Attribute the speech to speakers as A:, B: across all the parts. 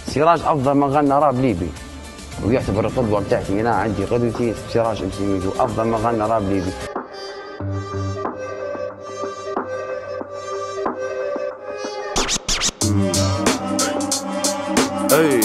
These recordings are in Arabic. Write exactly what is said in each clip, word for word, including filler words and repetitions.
A: سراج افضل من غنى راب ليبي، ويعتبر القدوه بتاعتي. انا عندي قدوتي سراج ام سي ميدو، افضل من غنى راب ليبي.
B: اي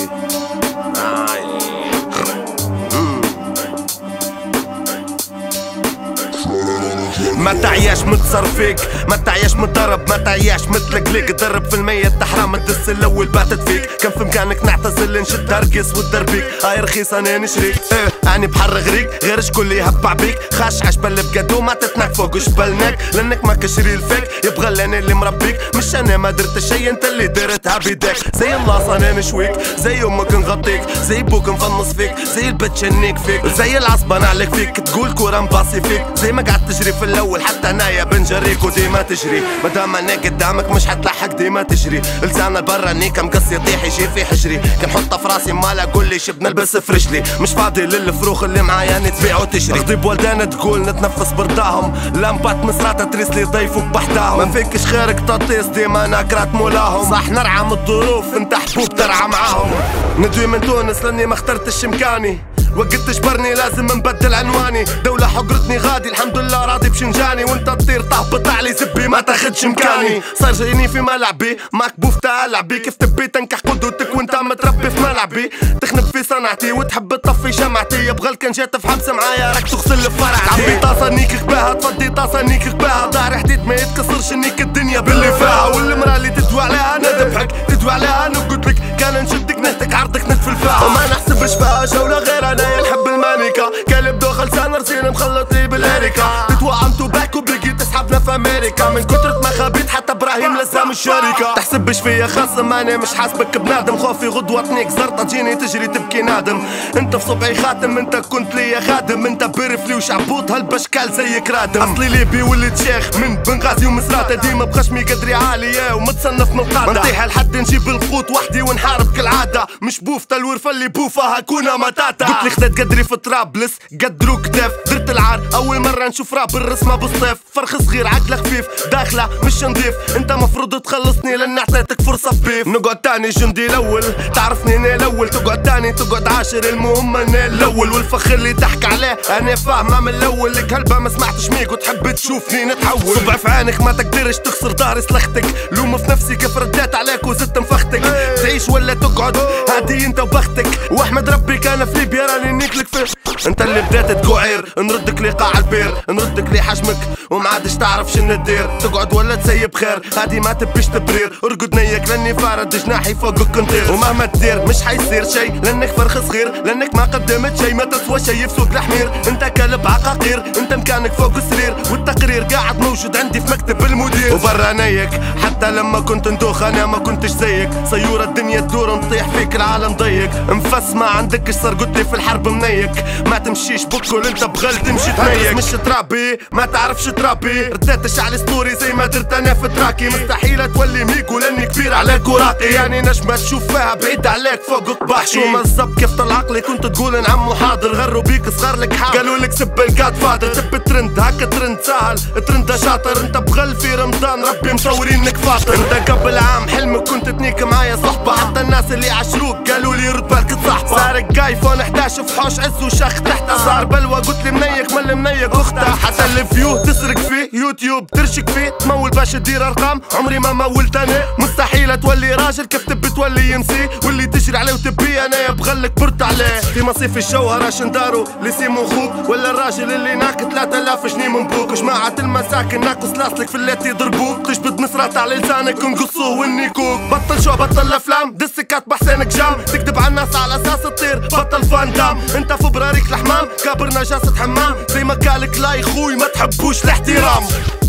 B: ما تعياش متصر فيك، ما تعياش متضرب، ما تعياش مثلك ليك. درب في المية تحرام تدس الاول باتت فيك. كان في امكانك نعتزل نشد هرقص وتدربيك. هاي رخيص انا نشريك، ايه اني بحر غريق غير شكون اللي يهبع بيك. خاش عجبل بقدو ما تتنك فوق جبلناك، لانك ما كشري الفيك. يبغى انا اللي مربيك، مش انا ما درت شي انت اللي درتها بيدك. زي اللاص انا نشويك، زي امك نغطيك، زي بوك نفنص فيك، زي البت شنيك فيك، زي العصبة نعلق فيك. تقول كورة نباصي فيك، زي ما قعدت تجري في الاول حتى انايا بنجريك وديما تجري. مادام انا قدامك مش حتلحق ديما تجري. لسان البرا نيكا مقص يطيح يجي في حجري. كنحطها في راسي مالا قول لي شب نلبس في رجلي. مش فاضي للفروخ اللي معايا نتبيع وتشري. غضب والدانا تقول نتنفس برضاهم، لامبات مصراتة تريس لي ضيفوك بحداهم. ما فيكش خيرك تطيس ديما ناكرات مولاهم. صح نرعى من الظروف انت حبوب ترعى معاهم. ندوي من تونس لاني ما اخترتش مكاني. وقت تجبرني لازم نبدل عنواني. دولة حقرتني غادي الحمد لله راضي بشنجاني. وانت تطير تهبط علي زبي ما تاخدش مكاني. صار جايني في ملعبي معك بوفتا العبي. كيف تبي تنكح قدوتك وانت متربي في ملعبي. تخنب في صنعتي وتحب تطفي شمعتي. يبغى كان جات في حبس معايا راك تغسل فرعتي. تعبي طاسة نيك غباها تفضي طاسة نيك غباها. ضهري حديد ما يتكسرش نيك الدنيا باللي فيها. والمرا اللي تدوي عليها انا ذبحك، تدوي عليها انا قلتلك. كان نشدك نهتك عرضك ندفل فيها. وما نحسبش فيها جولة غير انا نحب المانيكا. كلب دوخل سان رزين مخلط لي بالاريكا. تتوقع توباكو بقي تسحبنا في امريكا. من كترة ما خبيت حتى ابراهيم لزام الشركة. تحسبش فيا خصم انا مش حاسبك بنادم. خوفي غدوة تنيك زرطة تجيني تجري تبكي نادم. انت في صبعي خاتم انت كنت ليا خادم. انت برفلي وشعبوط هالبشكال زيك رادم. اصلي ليبي ولد شيخ من بنغازي ومصراتة. ديما بخشمي قدري عالية ومتصنف من القادة. منطيح لحد نجيب الخوط وحدي ونحارب كالعادة. مش بوفتا الورفة اللي بوفها هكونا متاتا. قلت لي خدت قدري في طرابلس قدرو كتاف. درت العار اول مرة نشوف راب الرسمة بالصيف. فرخ صغير عقله خفيف داخله مش نضيف. انت مفروض تخلصني لان اعطيتك فرصة ببيف. نقعد تاني جندي الاول تعرفني انا الاول. تقعد تاني تقعد عاشر المهم انا الاول. والفخر اللي تحكي عليه انا فاهمه من الاول. لك هلبة ما سمعتش ميك وتحب تشوفني نتحول. صبع في عينك ما تقدرش تخسر ظهري سلختك. لوم في نفسي كيف رديت عليك وزدت مفختك. تعيش ولا تقعد هادي انت وبختك. واحمد ربي كان في ليبيا راني نيكلك فيه. انت اللي بديت تقعير نردك لي قاع البير. نردك لي حجمك وما عادش تعرف شنو تدير. تقعد ولا تسيب خير هادي ما تبيش تبرير. ارقد نيك لاني فارد جناحي فوقك نطير. ومهما تدير مش حيصير شي لانك فرخ صغير. لانك ما قدمت شي ما تسوى شي في سوق الحمير. انت كلب عقاقير انت مكانك فوق السرير. والتقرير قاعد موجود عندي في مكتب المدير. وبرا نيك حتى لما كنت ندوخ انا ما كنتش زيك. سيورة الدنيا تدور نطيح فيك العالم ضيق. انفس ما عندكش صار قلت لي في الحرب منيك. ما تمشيش بكل انت بغل تمشي تنيك. مش ترابي ما تعرفش ترابي. رديت شعلي ستوري زي ما درت انا في تراكي. مستحيل تولي ميكو لاني كبير عليك وراقي. يعني نجمة تشوف فيها بعيد عليك فوق قباحي. شو مزب كيف طلع عقلي كنت تقول نعم وحاضر. غروا بيك صغار لك حاضر. قالوا لك سب الجاد فادر. تب ترند هكا ترند سهل ترند شاطر. انت بغل في رمضان ربي مصورين لك فاطر. انت قبل عام حلمك كنت تنيك معايا صحبة. حتى الناس اللي عشروك قالوا لي رد بالك تصاحبه. صارك ايفون احداشر في حوش عز وشخ تحته. صار بلوى قلت لي منيك مل منيك اختها. حتى الفيو تسرق فيه يوتيوب ترشك فيه. تمول باش تدير ارقام عمري ما مولت انا. مستحيل تولي راجل كيف تبي تولي يمسي. واللي تجري عليه وتبي انا يبغلك برت عليه. في مصيف الجوهرة شندارو لسيمو خوك. ولا الراجل اللي ناك ثلاثة آلاف جنيه من بوك. جماعة المساكن ناقص لاسلك في اللي يضربوك. تجبد مصرات على لسانك ونقصوه ونيكوك. بطل شو بطل افلام دسكات بحسينك جام. تكذب على الناس على اساس تطير بطل فان دام. انت في براريك الحمام كابر نجاسة حمام. زي ما قالك لا يا خوي ما تحبوش الاحترام.